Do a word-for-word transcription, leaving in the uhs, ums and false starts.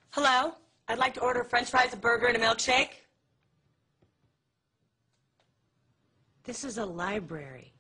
Hello? I'd like to order french fries, a burger, and a milkshake. This is a library.